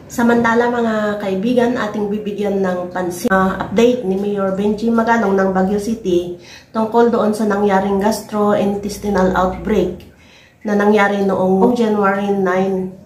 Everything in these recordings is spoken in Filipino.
Samantala mga kaibigan, ating bibigyan ng pansin update ni Mayor Benji Magalong ng Baguio City tungkol doon sa nangyaring gastrointestinal outbreak na nangyari noong January 9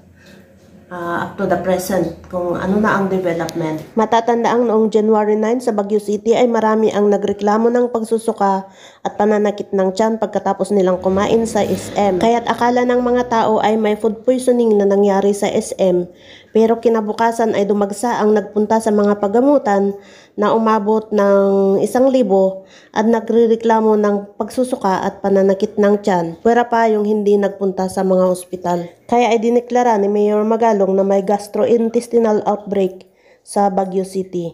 up to the present, kung ano na ang development. Matatandaang noong January 9 sa Baguio City ay marami ang nagreklamo ng pagsusuka at pananakit ng tiyan pagkatapos nilang kumain sa SM. Kaya't akala ng mga tao ay may food poisoning na nangyari sa SM, pero kinabukasan ay dumagsa ang nagpunta sa mga pagamutan na umabot ng 1,000 at nagrereklamo ng pagsusuka at pananakit ng tiyan. Pwera pa yung hindi nagpunta sa mga ospital. Kaya ay dineklara ni Mayor Magalong na may gastrointestinal outbreak sa Baguio City.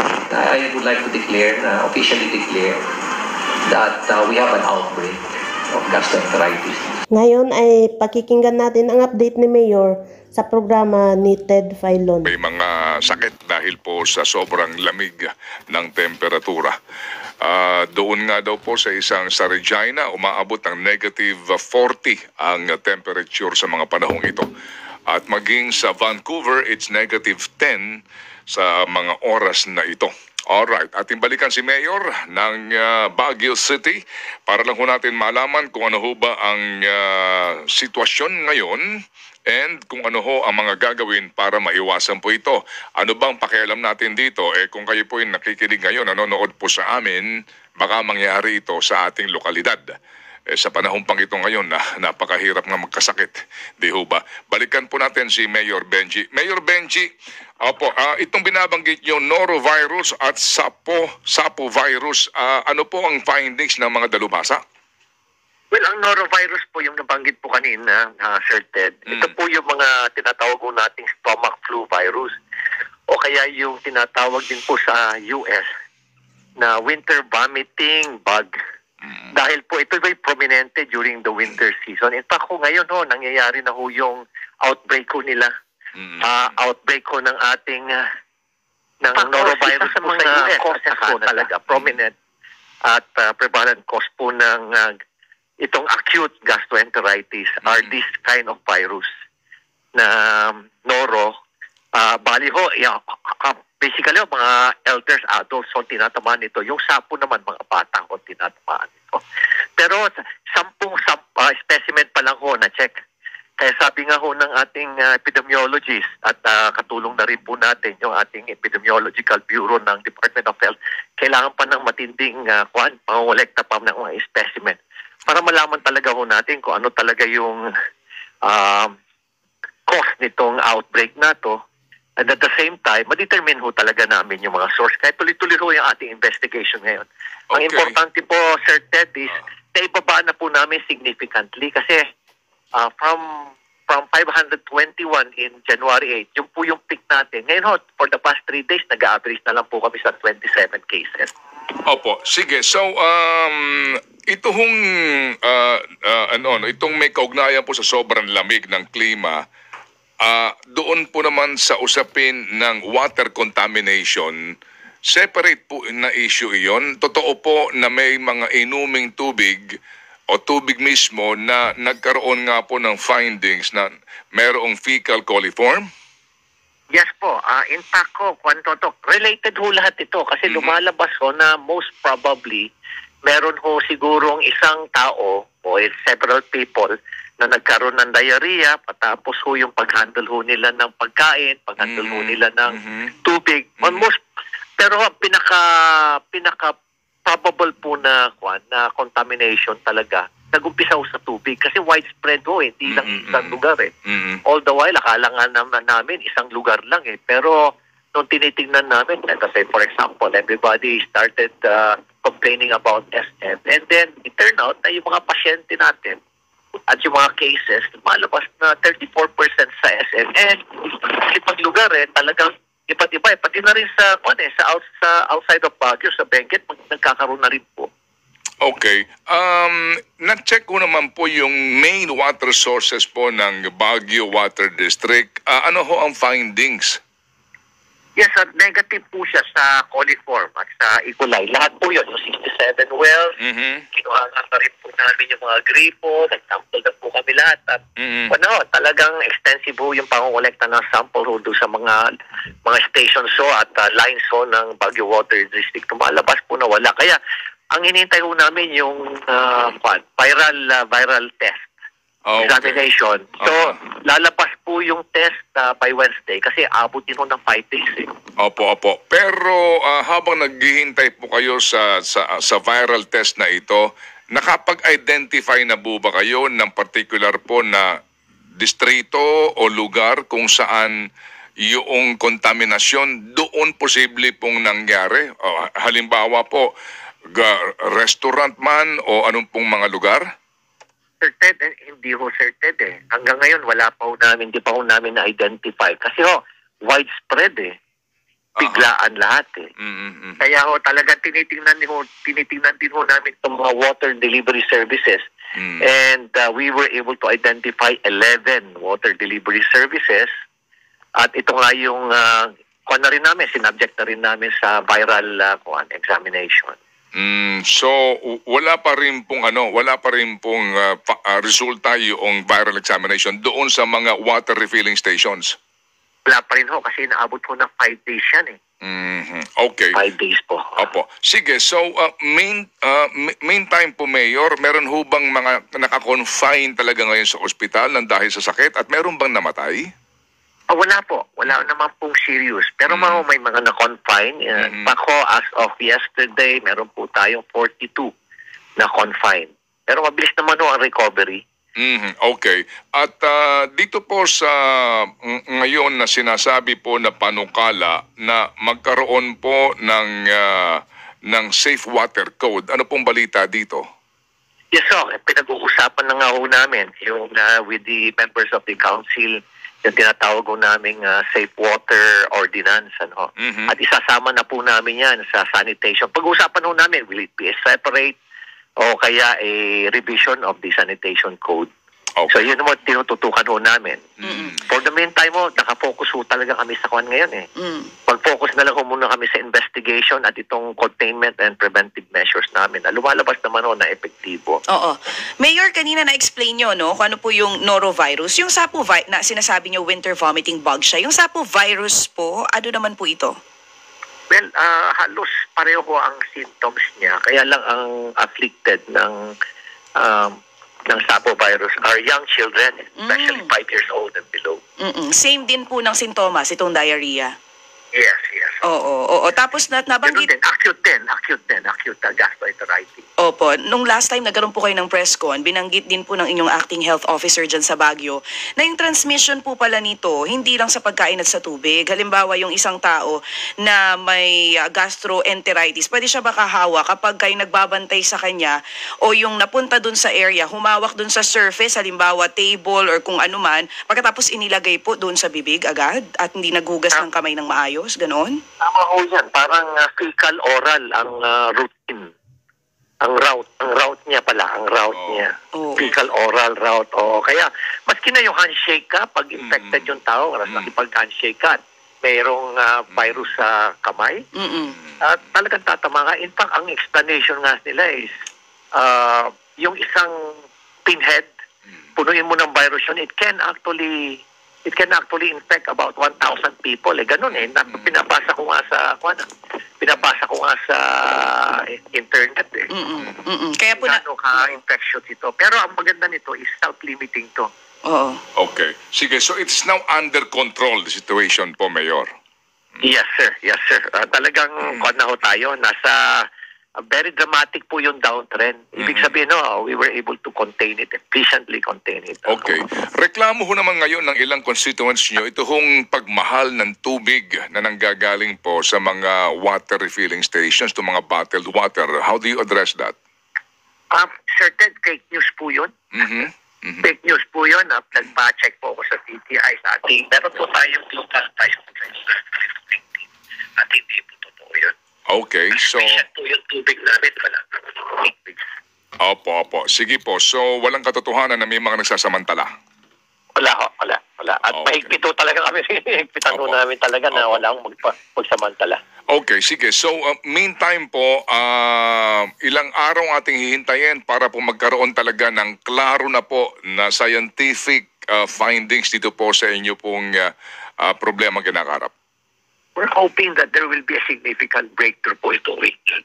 I would like to declare, officially declare that we have an outbreak of gastroenteritis. Ngayon ay pakikinggan natin ang update ni Mayor sa programa ni Ted Filon. May mga sakit dahil po sa sobrang lamig ng temperatura. Doon nga daw po sa Regina, umaabot ng negative 40 ang temperature sa mga panahong ito. At maging sa Vancouver, it's negative 10 sa mga oras na ito. Alright, ating balikan si Mayor ng Baguio City para lang ho natin malaman kung ano ho ba ang sitwasyon ngayon and kung ano ho ang mga gagawin para maiwasan po ito. Ano bang pakialam natin dito? Kung kayo po yung nakikinig ngayon, nanonood po sa amin, baka mangyari ito sa ating lokalidad. Sa panahon pang ito ngayon na napakahirap nga magkasakit. Di ho ba? Balikan po natin si Mayor Benji. Mayor Benji, itong binabanggit nyo, norovirus at sapovirus, ano po ang findings ng mga dalubhasa? Well, ang norovirus po yung nabanggit po kanina, Sir Ted. Ito po yung mga tinatawag po nating stomach flu virus o kaya yung tinatawag din po sa US na winter vomiting bug. Dahil po ito ay prominente during the winter season. In fact, ngayon nangyayari na ho yung outbreak ko nila. Outbreak ko ng ating ng norovirus sa mga causes po talaga. Prominent at prevalent cause po ng itong acute gastroenteritis are this kind of virus na noro. Bali ho, basically mga elders, adults so tinatamaan nito. Yung sapo naman mga bata ho tinatamaan nito. Pero 10 specimen pa lang ho na check. Kaya sabi nga ho ng ating epidemiologist at katulong na rin po natin yung ating epidemiological bureau ng Department of Health, kailangan pa ng matinding pangolekta pa ng mga specimen para malaman talaga ho natin kung ano talaga yung cause nitong outbreak na to. And at the same time, ma-determine ho talaga namin yung mga source. Kaya tuloy-tuloy ho yung ating investigation ngayon. Okay. Ang importante po, Sir Ted, is naibaba na po namin significantly kasi from 521 in January 8, yung po yung peak natin. Ngayon ho, for the past 3 days, nag-average na lang po kami sa 27 cases. Opo, sige. So, itong may kaugnayan po sa sobrang lamig ng klima, doon po naman sa usapin ng water contamination, separate po na issue iyon. Totoo po na may mga inuming tubig o tubig mismo na nagkaroon nga po ng findings na mayroong fecal coliform? Yes po. In fact ho, related ho lahat ito kasi lumalabas ho na most probably meron ho sigurong isang tao o several people na nagkaroon ng diarrhea, patapos ho yung pag-handle ho nila ng pagkain, pag-handle ho nila ng tubig. Pero pinaka probable po na contamination talaga nag-umpisa ho sa tubig kasi widespread ho, hindi lang isang lugar All the while, akala nga naman namin isang lugar lang pero nung tinitingnan namin, kasi for example, everybody started complaining about SM and then it turned out na yung mga pasyente natin at yung mga cases, malabas na 34% sa SM. And ibang lugar talagang iba't-iba. Pati na rin sa outside of Baguio, sa Benguet, nagkakaroon na rin po. Okay. Na-check ko naman po yung main water sources po ng Baguio Water District. Ano ho ang findings? Yes, at negative po siya sa coliform at sa E. coli. Lahat po yun, yung 67 wells, kinuha nga rin po namin yung mga gripo, nag-sample na po kami lahat. At talagang extensive po yung pangongolekta ng sample ho doon sa mga station so at line so ng Baguio Water District. Tumalabas po na wala. Kaya ang hinintay ho namin yung viral test. Examination. So, lalabas po yung test by Wednesday kasi abutin ho ng 5 days. Opo. Pero habang naghihintay po kayo sa viral test na ito, nakapag-identify na po ba kayo ng particular po na distrito o lugar kung saan yung kontaminasyon doon posible pong nangyari? Halimbawa po, restaurant man o anong pong mga lugar? Sir Ted, hindi ho Sir Ted eh. Hanggang ngayon hindi pa ho namin na-identify. Kasi widespread eh. Biglaan lahat eh. Kaya talagang tinitingnan din ho namin itong mga water delivery services. And we were able to identify 11 water delivery services. At ito nga yung sinubject na rin namin sa viral examination. So wala pa rin pong resulta yung viral examination doon sa mga water refilling stations. Wala pa rin ho kasi naabot ho ng 5 days yan eh. Okay. 5 days po. Opo. Sige, so meantime po Mayor, meron ho bang mga naka-confine talaga ngayon sa ospital ng dahil sa sakit at meron bang namatay? Wala po. Wala naman pong serious. Pero may mga na-confine. Ako, as of yesterday, meron po tayong 42 na confine. Pero mabilis naman ang recovery. Okay. At dito po sa ngayon na sinasabi po na panukala na magkaroon po ng safe water code. Ano pong balita dito? Yes, pinag-uusapan na nga ho namin yung with the members of the council yung tinatawag ko naming safe water ordinance. At isasama na po namin yan sa sanitation. Pag-uusapan ho namin, will it be a separate o kaya a revision of the sanitation code? Okay. So yun naman tinututukan ho namin. For the meantime nakafocus ho talaga kami sa kwan ngayon eh. Mag-focus na lang ho muna kami sa investigation at itong containment and preventive measures namin na lumalabas naman ho na epektibo. Oo. Mayor, kanina na-explain nyo kung ano po yung norovirus. Yung sapo na sinasabi nyo winter vomiting bug siya. Yung sapo virus po, ano naman po ito? Well, halos pareho ho ang symptoms niya. Kaya lang ang afflicted ng sapo virus are young children, especially 5 years old and below. Same din po ng sintomas, itong diarrhea. Yes. Oo. Tapos nabanggit... Acute gastroenteritis. Opo. Nung last time nagkaroon po kayo ng press con, binanggit din po ng inyong acting health officer dyan sa Baguio na yung transmission po pala nito, hindi lang sa pagkain at sa tubig. Halimbawa, yung isang tao na may gastroenteritis, pwede siya makahawa kapag kayo nagbabantay sa kanya o yung napunta dun sa area, humawak dun sa surface, halimbawa table or kung ano man, pagkatapos inilagay po dun sa bibig agad at hindi naghugas ng kamay ng maayos, ganoon? Tama ho yan. Parang fecal oral ang routine. Ang route niya pala, niya. Fecal oral route. Kaya, maski na yung handshake ka, pag infected yung tao, nakipag-handshake ka, mayroong virus sa kamay, talagang tatama ka. In fact, ang explanation nga nila is, yung isang pinhead, punuin mo ng virus yun, it can actually infect about 1,000 people. Ganun eh. Pinabasa ko nga sa internet eh. Kaya po ka-infectious ito. Pero ang maganda nito is self-limiting to. Oo. Okay. Sige, so it's now under control, the situation po, Mayor. Yes, sir. Talagang na ho tayo. Nasa very dramatic po yung downtrend. Ibig sabihin, we were able to efficiently contain it. Okay. Reklamo ho naman ngayon ng ilang constituents nyo, ito hong pagmahal ng tubig na nanggagaling po sa mga water refilling stations, to mga bottled water. How do you address that? Certain fake news po yun. Fake news po yun. Nagpa-check po ako sa TTI sa ating. Meron po tayong local ties at hindi po totoo yun. Okay, so... po yung tubig namin, wala. Opo. Sige po, so walang katotohanan na may mga nagsasamantala? Wala. At mahigpit po talaga kami namin, higpitan po Opo. namin talaga na Opo. wala akong magsamantala. Okay, sige. So, meantime po, ilang araw ating hihintayin para po magkaroon talaga ng klaro na po na scientific findings dito po sa inyo pong problema kinakarap? We're hoping that there will be a significant breakthrough po ito.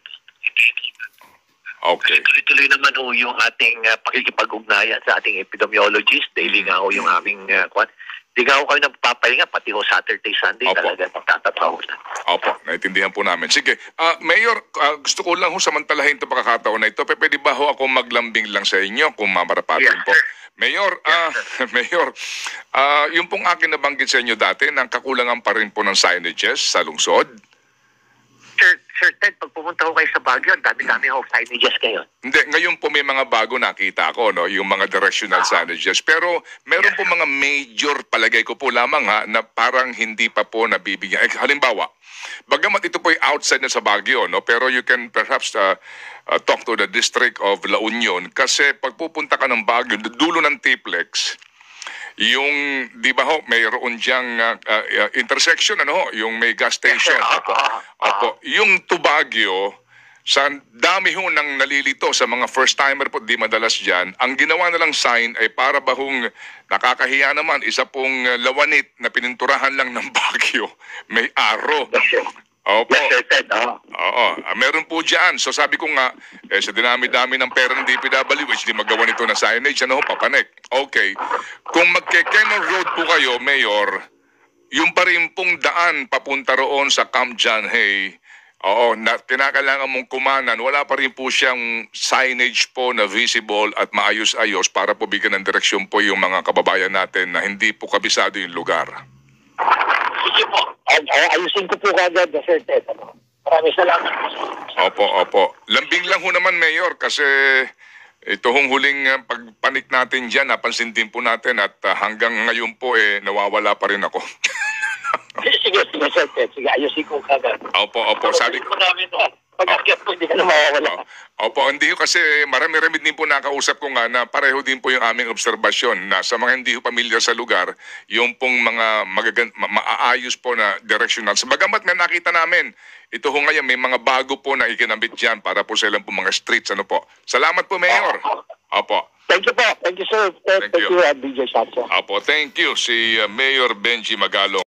Okay. Tuloy-tuloy naman ho yung ating pakikipag-ugnayan sa ating epidemiologist. Daily nga ho yung aming kwan. Di nga ho kayo nagpapahinga, pati ho Saturday, Sunday Opo. talaga magtatataw na. Opo, naintindihan po namin. Sige, Mayor, gusto ko lang ho samantalahin ito pagkakataon na ito. Pwede ba ho ako maglambing lang sa inyo kung mamarapatin Yes, po? sir. Mayor, Mayor, yung pong akin nabanggit sa inyo dati, ng kakulangan pa rin po ng signages sa lungsod. Sir Ted, pag pumunta ko kayo sa Baguio, ang dami-dami ho signages ngayon. Hindi, ngayon po may mga bago nakita ako, no, yung mga directional signages. Pero meron po mga major, palagay ko po lamang ha, na parang hindi pa po nabibigyan. Halimbawa, bagamat ito po ay outside na sa Baguio, no, pero you can perhaps talk to the District of La Union kasi pag pupunta ka ng Baguio, dulo ng Tiplex, yung, di ba ho, mayroon diyang intersection, ano ho, yung may gas station. Opo. Yung to Baguio, sa dami ho nang nalilito sa mga first-timer po, di madalas dyan, ang ginawa nalang sign ay para bahong nakakahiya naman, isa pong lawanit na pininturahan lang ng Baguio. May aro. Opo. Yes, Sir Ted. Oo, meron po dyan. So sabi ko nga, sa dinami-dami ng pera ng DPWH, di magawa nito na signage, ano ho, papanek. Okay. Kung magke-Cannon Road po kayo, Mayor, yung pa rin pong daan papunta roon sa Camp John Hay, oo, na kinakailangan mong kumanan, wala pa rin po siyang signage po na visible at maayos-ayos para po bigyan ng direksyon po yung mga kababayan natin na hindi po kabisado yung lugar. Sige po. Ayusin ko po kagad, Sir Ted. Maraming salamat. Opo. Lambing lang ho naman, Mayor, kasi ito hong huling pagpanik natin dyan, napansin din po natin at hanggang ngayon po nawawala pa rin ako. Sige, Sir Ted. Sige, ayusin ko kagad. Opo. Sabi ko. namin pag-akyat po, hindi ka na mawawala. Opo, hindi ho kasi marami-rami din po nakausap ko nga na pareho din po yung aming obserbasyon na sa mga hindi ho pamilyar sa lugar, yung pong mga maaayos po na directional. Sa bagamat may nakita namin, ito ho ngayon may mga bago po na ikinabit dyan para po sa ilang po mga streets. Ano po. Salamat po, Mayor. Opo. Thank you po. Thank you, sir. Thank you. DJ Sancho. Opo, thank you. Si Mayor Benji Magalong.